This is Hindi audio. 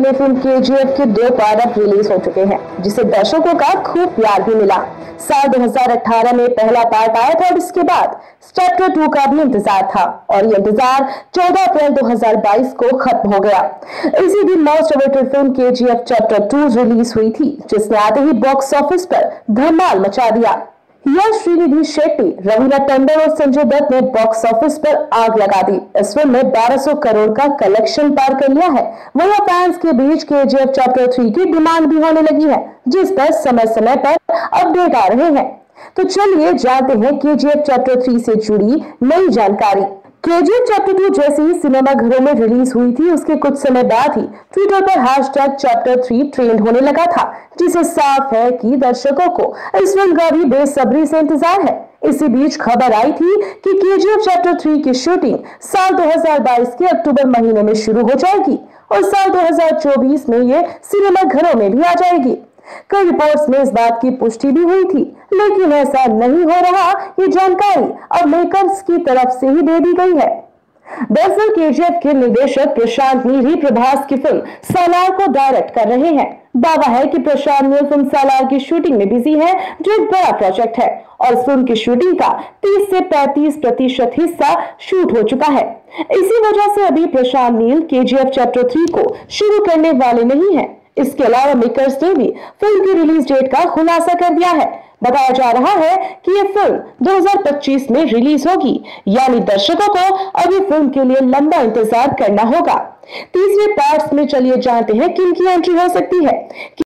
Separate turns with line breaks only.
बर्थडे फिल्म केजीएफ के 2 पार्ट अब रिलीज हो चुके हैं, जिसे दर्शकों का खूब प्यार भी मिला। साल 2018 में पहला पार्ट आया था और इसके बाद चैप्टर 2 का भी इंतजार था और ये इंतजार 14 अप्रैल 2022 को खत्म हो गया। इसी दिन most awaited film KGF chapter 2 release हुई थी, जिसने आते ही बॉक्स ऑफिस पर धमाल मचा दिया। यश, श्रीनिधि शेट्टी, रवीना टंडन और संजय दत्त ने बॉक्स ऑफिस पर आग लगा दी। इस फिल्म ने 1200 करोड़ का कलेक्शन पार कर लिया है। वहीं फैंस के बीच केजीएफ चैप्टर 3 की डिमांड भी होने लगी है, जिस पर समय समय पर अपडेट आ रहे हैं। तो चलिए जानते हैं केजीएफ चैप्टर 3 से जुड़ी नई जानकारी। केजीएफ चैप्टर 2 जैसे ही सिनेमा घरों में रिलीज हुई थी, उसके कुछ समय बाद ही ट्विटर पर हैशटैग चैप्टर 3 ट्रेंड होने लगा था, जिससे साफ है कि दर्शकों को इस फिल्म का भी बेसब्री से इंतजार है। इसी बीच खबर आई थी कि केजीएफ चैप्टर 3 की शूटिंग साल 2022 के अक्टूबर महीने में शुरू हो जाएगी और साल 2024 में ये सिनेमा घरों में भी आ जाएगी। कई रिपोर्ट्स में इस बात की पुष्टि भी हुई थी, लेकिन ऐसा नहीं हो रहा। ये जानकारी अब मेकर्स की तरफ से ही दे दी गई है। दरअसल केजीएफ के निर्देशक प्रशांत नील ही प्रभास की फिल्म सालार को डायरेक्ट कर रहे हैं। दावा है कि प्रशांत नील फिल्म सालार की शूटिंग में बिजी है, जो एक बड़ा प्रोजेक्ट है और इस फिल्म की शूटिंग का 30 से 35% हिस्सा शूट हो चुका है। इसी वजह से अभी प्रशांत नील केजीएफ चैप्टर 3 को शुरू करने वाले नहीं है। इसके अलावा मेकर्स ने भी फिल्म की रिलीज डेट का खुलासा कर दिया है। बताया जा रहा है कि यह फिल्म 2025 में रिलीज होगी, यानी दर्शकों को अभी फिल्म के लिए लंबा इंतजार करना होगा। तीसरे पार्ट्स में चलिए जानते हैं किन की एंट्री हो सकती है।